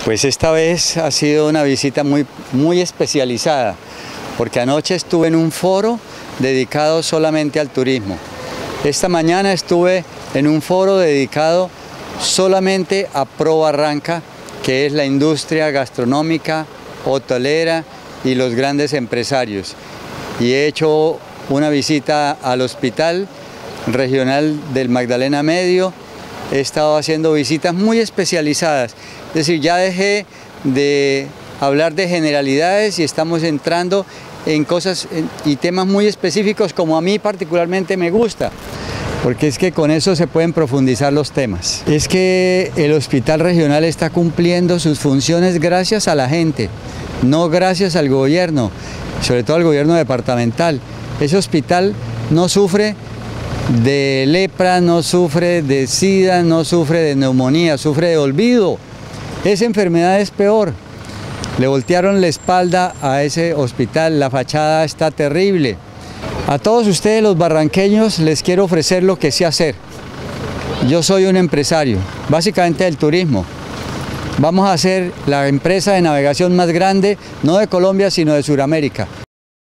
Pues esta vez ha sido una visita muy especializada, porque anoche estuve en un foro dedicado solamente al turismo. Esta mañana estuve en un foro dedicado solamente a Pro Barranca, que es la industria gastronómica, hotelera y los grandes empresarios. Y he hecho una visita al Hospital Regional del Magdalena Medio. He estado haciendo visitas muy especializadas, es decir, ya dejé de hablar de generalidades y estamos entrando en cosas y temas muy específicos como a mí particularmente me gusta, porque es que con eso se pueden profundizar los temas. Es que el Hospital Regional está cumpliendo sus funciones gracias a la gente, no gracias al gobierno, sobre todo al gobierno departamental. Ese hospital no sufre de lepra, no sufre de sida, no sufre de neumonía, sufre de olvido. Esa enfermedad es peor. Le voltearon la espalda a ese hospital, la fachada está terrible. A todos ustedes los barranqueños les quiero ofrecer lo que sé hacer. Yo soy un empresario, básicamente del turismo. Vamos a hacer la empresa de navegación más grande, no de Colombia, sino de Sudamérica.